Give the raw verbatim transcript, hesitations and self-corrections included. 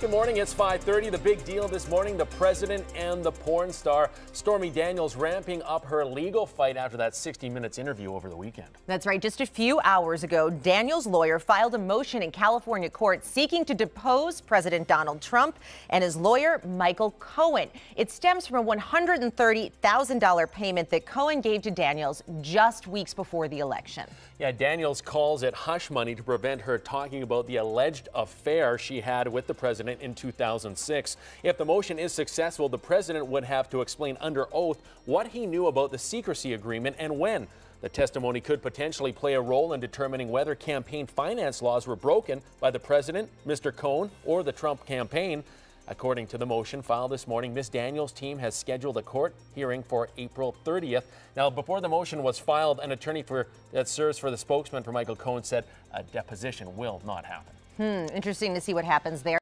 Good morning, it's five thirty. The big deal this morning, the president and the porn star Stormy Daniels ramping up her legal fight after that sixty minutes interview over the weekend. That's right. Just a few hours ago, Daniels' lawyer filed a motion in California court seeking to depose President Donald Trump and his lawyer, Michael Cohen. It stems from a one hundred thirty thousand dollars payment that Cohen gave to Daniels just weeks before the election. Yeah, Daniels calls it hush money to prevent her talking about the alleged affair she had with the president in two thousand six. If the motion is successful, the president would have to explain under oath what he knew about the secrecy agreement and when. The testimony could potentially play a role in determining whether campaign finance laws were broken by the president, Mister Cohen, or the Trump campaign. According to the motion filed this morning, Miz Daniels' team has scheduled a court hearing for April thirtieth. Now, before the motion was filed, an attorney for that serves for the spokesman for Michael Cohen said a deposition will not happen. Hmm, interesting to see what happens there.